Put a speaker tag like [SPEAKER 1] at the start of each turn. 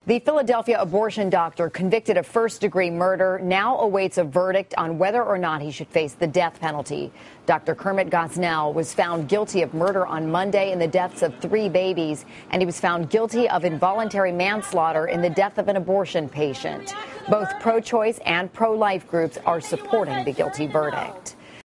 [SPEAKER 1] The Philadelphia abortion doctor convicted of first-degree murder now awaits a verdict on whether or not he should face the death penalty. Dr. Gosnell was found guilty of murder on Monday in the deaths of 3 babies, and he was found guilty of involuntary manslaughter in the death of an abortion patient. Both pro-choice and pro-life groups are supporting the guilty verdict.